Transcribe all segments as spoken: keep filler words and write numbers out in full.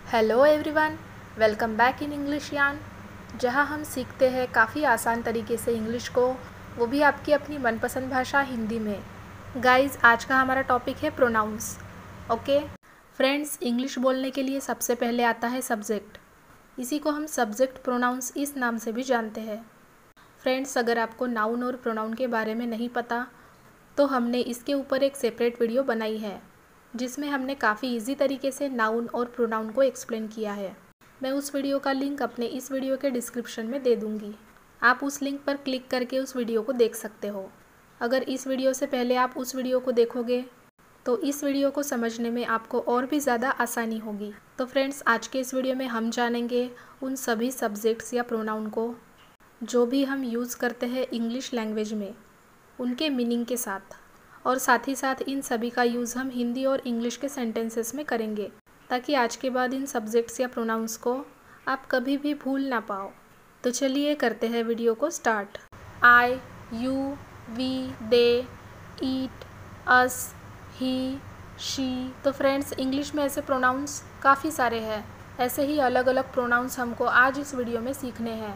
Hello everyone, welcome back in English यान, जहां हम सीखते हैं काफ़ी आसान तरीके से इंग्लिश को, वो भी आपकी अपनी मनपसंद भाषा हिंदी में। गाइस, आज का हमारा टॉपिक है प्रोनाउंस। ओके फ्रेंड्स, इंग्लिश बोलने के लिए सबसे पहले आता है सब्जेक्ट। इसी को हम सब्जेक्ट प्रोनाउंस इस नाम से भी जानते हैं। फ्रेंड्स, अगर आपको नाउन और प्रोनाउन के बारे में नहीं पता तो हमने इसके ऊपर एक सेपरेट वीडियो बनाई है जिसमें हमने काफ़ी इजी तरीके से नाउन और प्रोनाउन को एक्सप्लेन किया है। मैं उस वीडियो का लिंक अपने इस वीडियो के डिस्क्रिप्शन में दे दूँगी। आप उस लिंक पर क्लिक करके उस वीडियो को देख सकते हो। अगर इस वीडियो से पहले आप उस वीडियो को देखोगे तो इस वीडियो को समझने में आपको और भी ज़्यादा आसानी होगी। तो फ्रेंड्स, आज के इस वीडियो में हम जानेंगे उन सभी सब्जेक्ट्स या प्रोनाउन को जो भी हम यूज़ करते हैं इंग्लिश लैंग्वेज में, उनके मीनिंग के साथ, और साथ ही साथ इन सभी का यूज़ हम हिंदी और इंग्लिश के सेंटेंसेस में करेंगे ताकि आज के बाद इन सब्जेक्ट्स या प्रोनाउंस को आप कभी भी भूल ना पाओ। तो चलिए करते हैं वीडियो को start. I, you, we, they, it, us, he, she. तो फ्रेंड्स, इंग्लिश में ऐसे प्रोनाउंस काफ़ी सारे हैं। ऐसे ही अलग अलग प्रोनाउंस हमको आज इस वीडियो में सीखने हैं।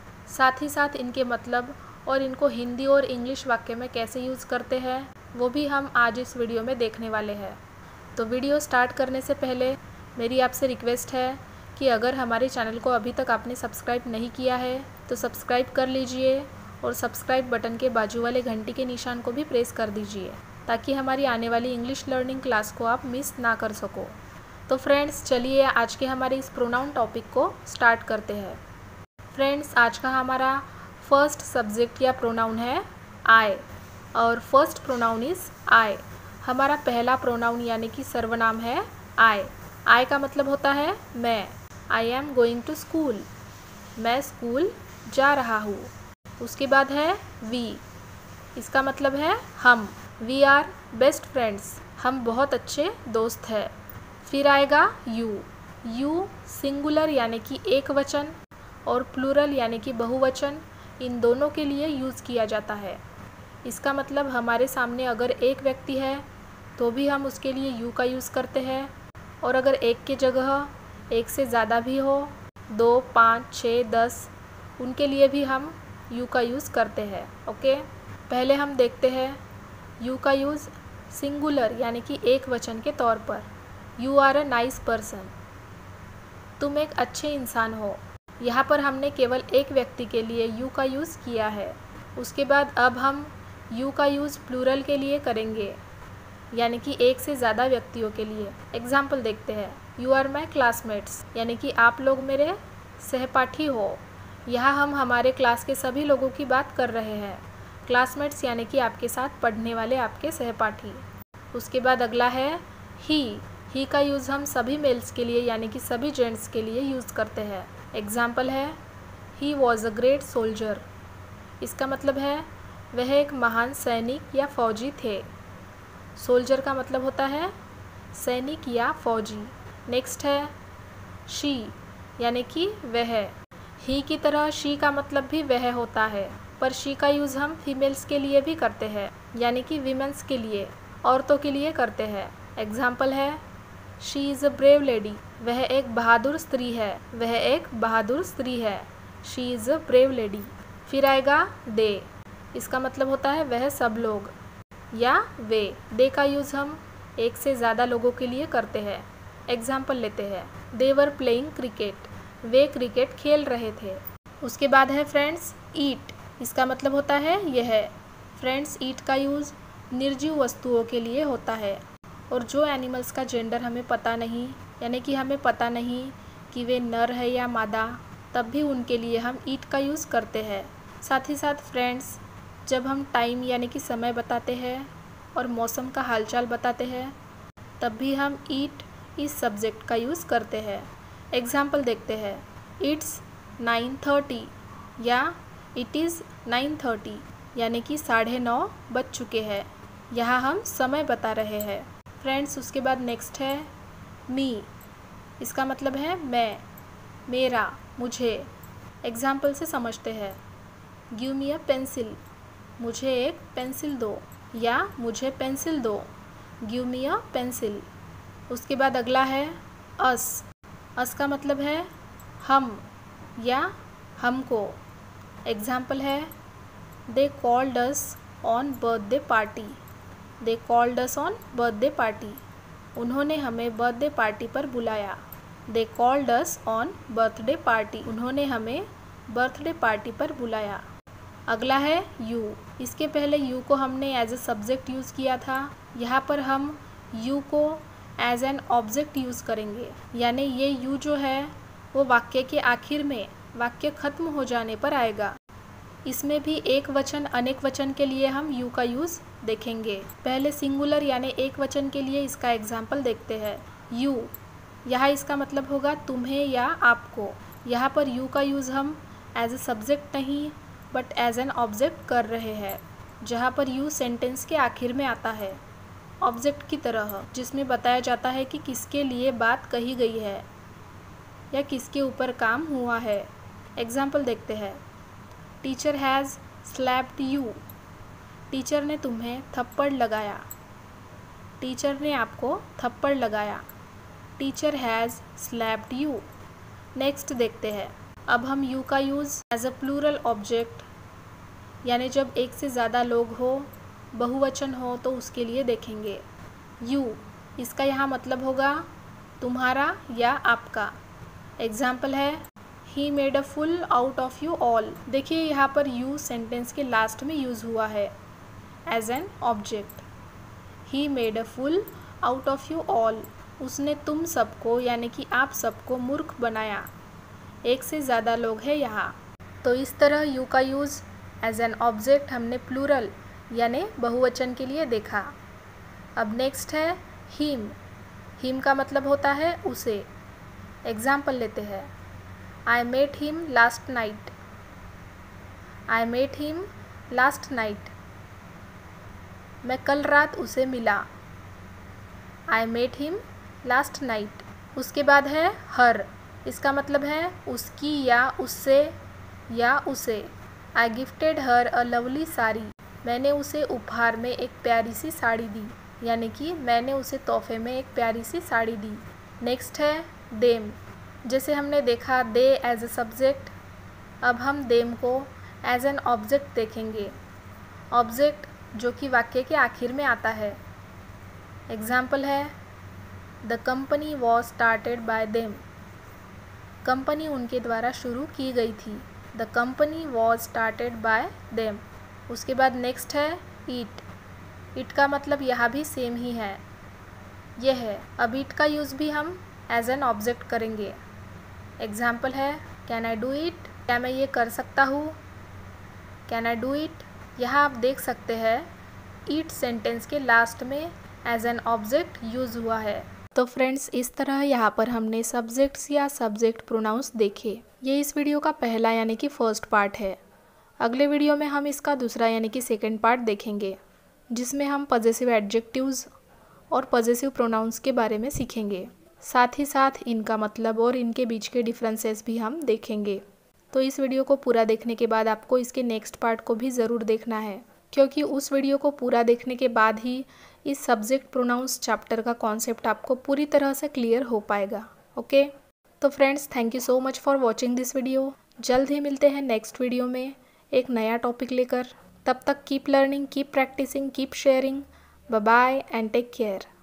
साथ ही साथ इनके मतलब और इनको हिंदी और इंग्लिश वाक्य में कैसे यूज़ करते हैं वो भी हम आज इस वीडियो में देखने वाले हैं। तो वीडियो स्टार्ट करने से पहले मेरी आपसे रिक्वेस्ट है कि अगर हमारे चैनल को अभी तक आपने सब्सक्राइब नहीं किया है तो सब्सक्राइब कर लीजिए और सब्सक्राइब बटन के बाजू वाले घंटी के निशान को भी प्रेस कर दीजिए ताकि हमारी आने वाली इंग्लिश लर्निंग क्लास को आप मिस ना कर सको। तो फ्रेंड्स, चलिए आज के हमारे इस प्रोनाउन टॉपिक को स्टार्ट करते हैं। फ्रेंड्स, आज का हमारा फर्स्ट सब्जेक्ट या प्रोनाउन है आई, और फर्स्ट प्रोनाउन इज़ आई। हमारा पहला प्रोनाउन यानी कि सर्वनाम है आई। आई का मतलब होता है मैं। I am going to school, मैं स्कूल जा रहा हूँ। उसके बाद है वी, इसका मतलब है हम। वी आर बेस्ट फ्रेंड्स, हम बहुत अच्छे दोस्त हैं। फिर आएगा यू। यू सिंगुलर यानी कि एक वचन और प्लूरल यानी कि बहुवचन, इन दोनों के लिए यूज़ किया जाता है। इसका मतलब हमारे सामने अगर एक व्यक्ति है तो भी हम उसके लिए यू का यूज़ करते हैं, और अगर एक के जगह एक से ज़्यादा भी हो, दो, पाँच, छः, दस, उनके लिए भी हम यू का यूज़ करते हैं। ओके, पहले हम देखते हैं यू का यूज़ सिंगुलर यानी कि एक वचन के तौर पर। You are a nice person, तुम एक अच्छे इंसान हो। यहाँ पर हमने केवल एक व्यक्ति के लिए यू का यूज़ किया है। उसके बाद अब हम यू का यूज़ प्लूरल के लिए करेंगे यानी कि एक से ज़्यादा व्यक्तियों के लिए। एग्जाम्पल देखते हैं। यू आर माई क्लासमेट्स यानी कि आप लोग मेरे सहपाठी हो। यहाँ हम हमारे क्लास के सभी लोगों की बात कर रहे हैं। क्लासमेट्स यानी कि आपके साथ पढ़ने वाले आपके सहपाठी। उसके बाद अगला है ही। ही का यूज़ हम सभी मेल्स के लिए यानी कि सभी जेंट्स के लिए यूज़ करते हैं। एग्जाम्पल है he was a great soldier, इसका मतलब है वह एक महान सैनिक या फौजी थे। सोल्जर का मतलब होता है सैनिक या फौजी। नेक्स्ट है शी यानी कि वह। ही की तरह शी का मतलब भी वह होता है, पर शी का यूज़ हम फीमेल्स के लिए भी करते हैं यानी कि वीमेंस के लिए, औरतों के लिए करते हैं। एग्जाम्पल है she is a brave lady, वह एक बहादुर स्त्री है। वह एक बहादुर स्त्री है। She is a brave lady. फिर आएगा दे, इसका मतलब होता है वह सब लोग या वे। दे का यूज़ हम एक से ज़्यादा लोगों के लिए करते हैं। एग्जाम्पल लेते हैं। दे वर प्लेइंग क्रिकेट, वे क्रिकेट खेल रहे थे। उसके बाद है फ्रेंड्स ईट, इसका मतलब होता है यह। फ्रेंड्स, ईट का यूज़ निर्जीव वस्तुओं के लिए होता है, और जो एनिमल्स का जेंडर हमें पता नहीं यानी कि हमें पता नहीं कि वे नर है या मादा, तब भी उनके लिए हम ईट का यूज़ करते हैं। साथ ही साथ फ्रेंड्स, जब हम टाइम यानी कि समय बताते हैं और मौसम का हालचाल बताते हैं तब भी हम ईट इस सब्जेक्ट का यूज़ करते हैं। एग्जाम्पल देखते हैं। इट्स नाइन थर्टी या इट इज़ नाइन थर्टी यानी कि साढ़े नौ बज चुके हैं। यहाँ हम समय बता रहे हैं। फ्रेंड्स, उसके बाद नेक्स्ट है मी, इसका मतलब है मैं, मेरा, मुझे। एग्जाम्पल से समझते हैं। गिव मी अ पेंसिल, मुझे एक पेंसिल दो, या मुझे पेंसिल दो। Give me a pencil. उसके बाद अगला है अस, अस का मतलब है हम या हमको। एग्जाम्पल है they called us on birthday party. They called us on birthday party. उन्होंने हमें बर्थडे पार्टी पर बुलाया। They called us on birthday party. उन्होंने हमें बर्थडे पार्टी पर बुलाया। अगला है यू। इसके पहले यू को हमने एज ए सब्जेक्ट यूज़ किया था। यहाँ पर हम यू को एज एन ऑब्जेक्ट यूज़ करेंगे, यानी ये यू जो है वो वाक्य के आखिर में, वाक्य खत्म हो जाने पर आएगा। इसमें भी एक वचन अनेक वचन के लिए हम यू का यूज़ देखेंगे। पहले सिंगुलर यानी एक वचन के लिए इसका एग्जाम्पल देखते हैं। यू, यहाँ इसका मतलब होगा तुम्हें या आपको। यहाँ पर यू का यूज़ हम एज ए सब्जेक्ट नहीं बट एज एन ऑब्जेक्ट कर रहे हैं, जहाँ पर यू सेंटेंस के आखिर में आता है ऑब्जेक्ट की तरह, जिसमें बताया जाता है कि किसके लिए बात कही गई है या किसके ऊपर काम हुआ है। एग्जाम्पल देखते हैं। Teacher has slapped you. Teacher ने तुम्हें थप्पड़ लगाया। टीचर ने आपको थप्पड़ लगाया। Teacher has slapped you. Next देखते हैं। अब हम यू का use as a plural object, यानी जब एक से ज़्यादा लोग हो, बहुवचन हो, तो उसके लिए देखेंगे। यू, इसका यहाँ मतलब होगा तुम्हारा या आपका। एग्जाम्पल है he made a fool out of you all. देखिए यहाँ पर यू सेंटेंस के लास्ट में यूज़ हुआ है as an object. He made a fool out of you all. उसने तुम सबको यानी कि आप सबको मूर्ख बनाया। एक से ज़्यादा लोग हैं यहाँ। तो इस तरह यू का यूज़ एज एन ऑब्जेक्ट हमने प्लूरल यानी बहुवचन के लिए देखा। अब नेक्स्ट है हिम। हिम का मतलब होता है उसे। एग्जाम्पल लेते हैं। I met him last night. I met him last night. मैं कल रात उसे मिला। I met him last night. उसके बाद है हर। इसका मतलब है उसकी या उससे या उसे। I gifted her a lovely sari. मैंने उसे उपहार में एक प्यारी सी साड़ी दी, यानी कि मैंने उसे तोहफे में एक प्यारी सी साड़ी दी। नेक्स्ट है देम। जैसे हमने देखा दे एज ए सब्जेक्ट, अब हम देम को एज एन ऑब्जेक्ट देखेंगे। ऑब्जेक्ट जो कि वाक्य के आखिर में आता है। एग्जाम्पल है the company was started by them. Company उनके द्वारा शुरू की गई थी। The company was started by them. उसके बाद नेक्स्ट है ईट। ईट का मतलब यहाँ भी सेम ही है, यह है। अब ईट का यूज़ भी हम एज एन ऑब्जेक्ट करेंगे। एग्जाम्पल है कैन आई डू इट। क्या मैं ये कर सकता हूँ। Can I do it. यहाँ आप देख सकते हैं ईट सेंटेंस के लास्ट में एज एन ऑब्जेक्ट यूज़ हुआ है। तो फ्रेंड्स, इस तरह यहाँ पर हमने सब्जेक्ट्स या सब्जेक्ट प्रोनाउंस देखे। ये इस वीडियो का पहला यानी कि फर्स्ट पार्ट है। अगले वीडियो में हम इसका दूसरा यानी कि सेकंड पार्ट देखेंगे, जिसमें हम पजेसिव एडजेक्टिव्स और पजेसिव प्रोनाउंस के बारे में सीखेंगे। साथ ही साथ इनका मतलब और इनके बीच के डिफरेंसेस भी हम देखेंगे। तो इस वीडियो को पूरा देखने के बाद आपको इसके नेक्स्ट पार्ट को भी ज़रूर देखना है, क्योंकि उस वीडियो को पूरा देखने के बाद ही इस सब्जेक्ट प्रोनाउंस चैप्टर का कॉन्सेप्ट आपको पूरी तरह से क्लियर हो पाएगा। ओके, तो friends, thank you so much for watching this video. जल्द ही मिलते हैं नेक्स्ट वीडियो में एक नया टॉपिक लेकर। तब तक keep learning, keep practicing, keep sharing. Bye bye and take care.